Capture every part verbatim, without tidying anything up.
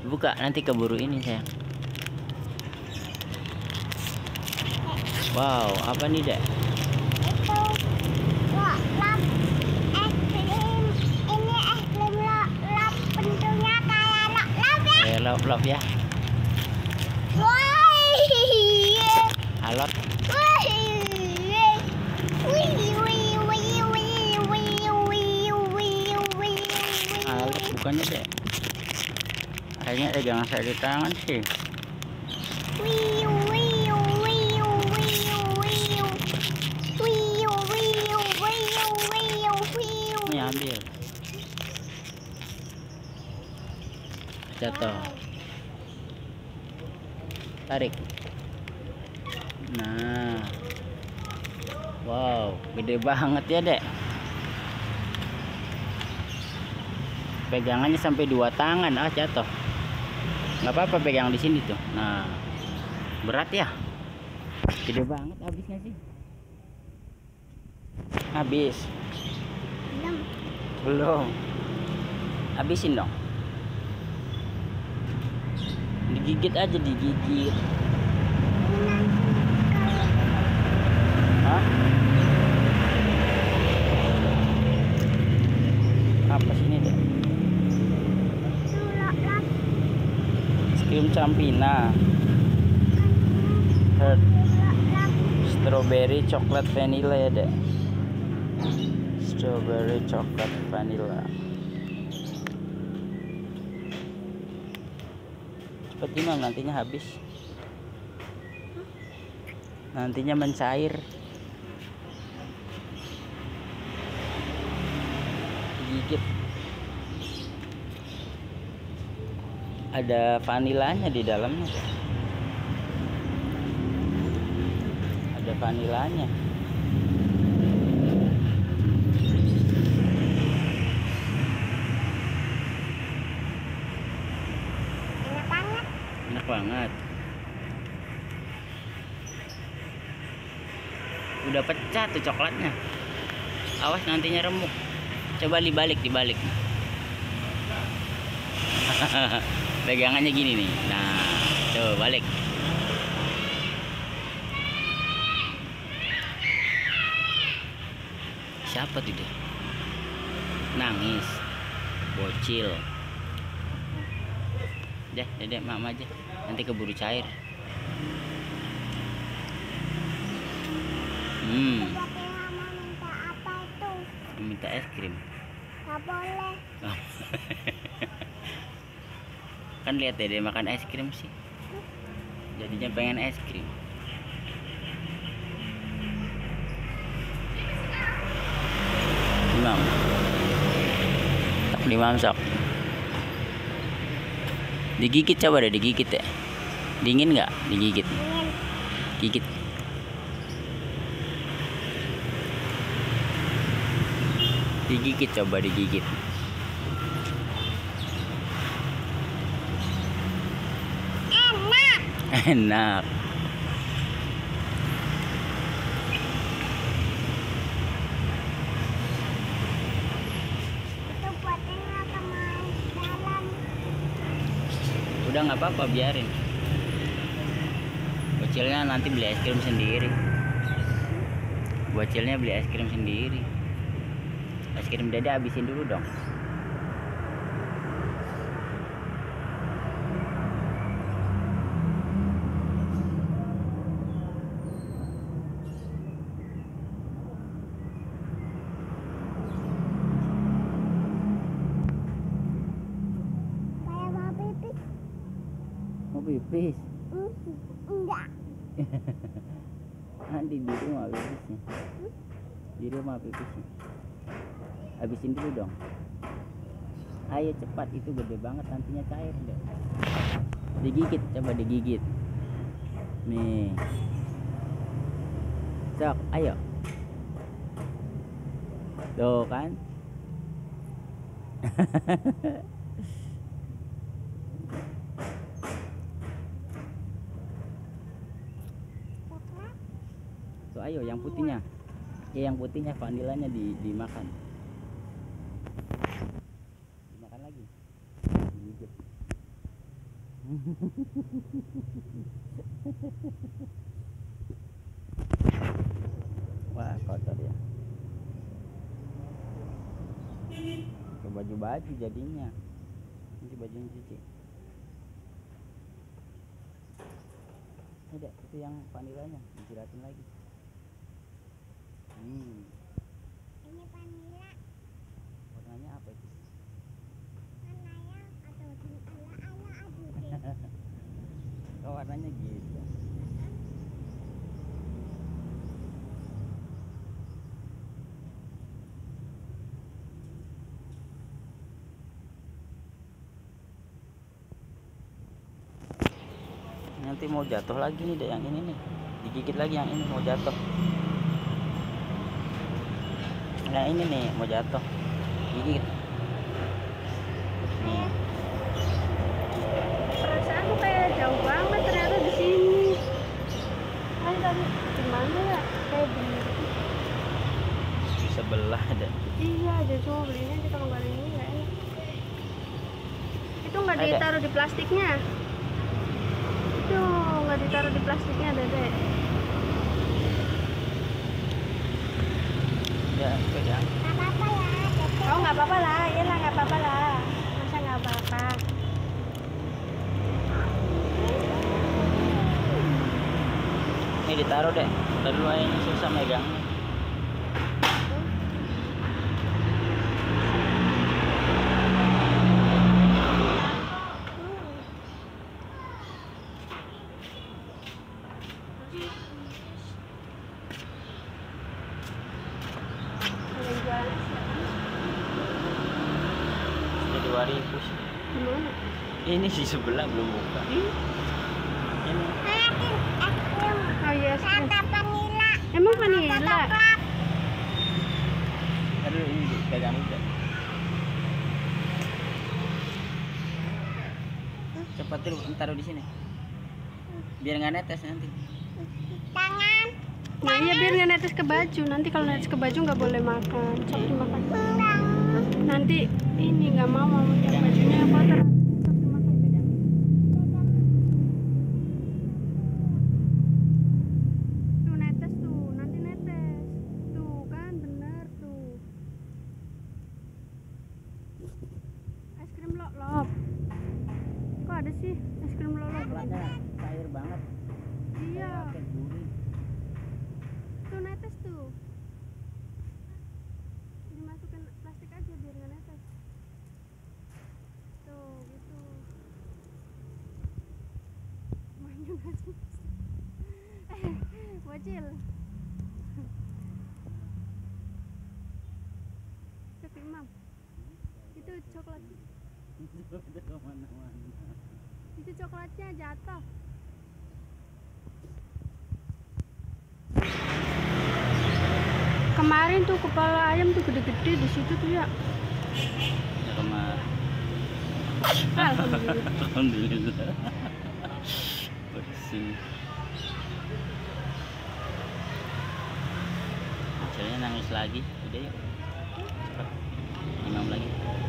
Buka, nanti keburu ini sayang. Wow, apa nih dek? Itu lap lap es krim. Ini es krim lap lap, bentuknya kayak lap lap ya. Kayak lop-lop ya. Woi. Alot. Woi. Wih wih wih wih wih wih wih wih. Alot bukannya dek. Kayaknya pegangan saya di tangan sih. Wih wih wih wih wih. Wih wih wih wih wih. Ini ambil. Jatuh. Tarik. Nah. Wow, gede banget ya dek. Pegangannya sampai dua tangan. Ah, jatuh. Nggak apa-apa pegang di sini tuh. Nah, berat ya. Gede banget. Habis nggak sih? Habis. Belum. Belum. Habisin dong. Digigit aja, digigit. Hah? Apa sih ini deh? Es krim Campina. Heart. Strawberry coklat vanilla ya dek. Strawberry coklat vanilla. Cepet Imam, nantinya habis. Nantinya mencair. Gigit. Ada vanilanya di dalamnya. Ada vanilanya. Enak banget. Enak banget. Udah pecah tuh coklatnya. Awas nantinya remuk. Coba dibalik, dibalik. Pegangannya gini nih. Nah, tuh balik. Siapa tuh dia? Nangis. Bocil. Dah, dedek mama aja. Nanti keburu cair. Hmm. Tapi mama minta apa itu? Minta es krim. Gak boleh. Oh. Kan lihat deh dia makan es krim sih. Jadinya pengen es krim. Imam. Tak Imam sok. Digigit coba deh, digigit ya. Dingin nggak? Digigit. Dingin. Gigit. Digigit coba, digigit. Enak. Enak. Itu buatnya sama dalam. Udah nggak apa-apa, biarin. Bocilnya nanti beli es krim sendiri. Bocilnya beli es krim sendiri. Es krim dede habisin dulu dong. Kayak mau pipis. Mau pipis? Mm, Enggak. Nanti di rumah pipisnya. Di rumah pipisnya. Habisin dulu dong. Ayo cepat, itu gede banget nantinya cair deh. Digigit, coba digigit. Nih. Sok, ayo. Tuh kan. Coklat. Tuh ayo yang putihnya. Ya yang putihnya vanilanya di dimakan. Dimakan lagi. Digigit. Wah, kotor ya. Ke baju-baju jadinya. Ini bajunya cuci. Ada itu yang vanilanya, dijiratin lagi. Hmm. Ini vanila. Warnanya apa itu? Vanila atau ala ala aduh deh. Oh, warnanya gitu. Nanti mau jatuh lagi nih deh yang ini nih. Digigit lagi yang ini mau jatuh. Yang ini nih mau jatuh. Gigit. Nih. Perasaanku kayak jauh banget ternyata di sini. Kan tadi gimana ya? Kayak begini. Di sebelah ada. Iya, aja cuma belinya di kalau nggak ada ini nggak enak. Itu nggak Ada. ditaruh di plastiknya. Itu nggak ditaruh di plastiknya, Dede. Ya, pegang. Nggak apa-apa ya, Dede. Oh, nggak apa-apa lah, iya lah nggak apa-apa lah. Masa nggak apa-apa? Ini ditaruh deh. Lalu ini susah megang. Ada yang jualan siapa? Sudah dua ribu sih. Gimana? Ini di sebelah belum buka. Ih, Ini. Makin es krim oh iya, es krim. rasa vanila. Emang vanila? Coklat. Lalu ini pegang udah. Cepat dulu, taruh di sini. Biar nggak netes nanti. Tangan. Nah iya biar nggak netes ke baju. Nanti kalau netes ke baju nggak boleh makan. Sok dimakan. Tangan. Nanti ini nggak mau mau yang bajunya yang kotor. Sok dimakan. Tuh netes tuh, nanti netes. Tuh kan bener tuh. Es krim lolop. Kok ada sih es krim lolop? Coklatnya cair banget. Iya. Kayak gurih. Tuh netes tuh. Dimasukin plastik aja biar nggak netes. Tuh gitu. Mainnya nggak sih? Eh, bocil. Cek Imam. Itu coklat. Udah kemana-mana. Itu coklatnya jatuh. Kemarin tuh kepala ayam tuh gede-gede di situ tuh ya. Ya kemarin. Alhamdulillah. Alhamdulillah. Bersih. Hasilnya nangis lagi. Udah yuk. Cepat. Imam lagi.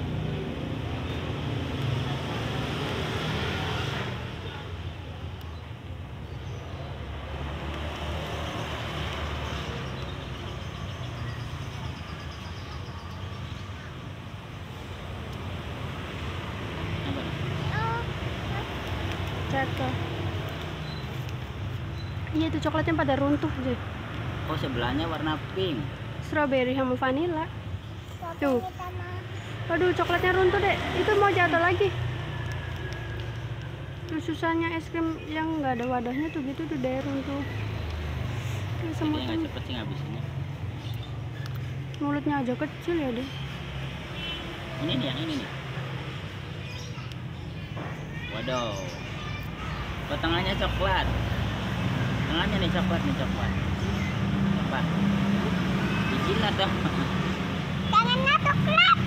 Apa nih? Oh, Jatuh. Iya itu coklatnya pada runtuh deh. Oh, sebelahnya warna pink. Strawberry sama vanilla. Tuh. strawberry sama Waduh coklatnya runtuh deh. Itu mau jatuh lagi. Tuh susahnya es krim yang nggak ada wadahnya tuh gitu tuh deh runtuh. Tuh, Jadi semua nggak cepet sih ngabisinnya. mulutnya aja kecil ya deh. Ini nih yang ini nih. Waduh. Oh, tengahnya coklat. Tengahnya nih coklat nih coklat. Apa? Dijilat dong. tangannya coklat.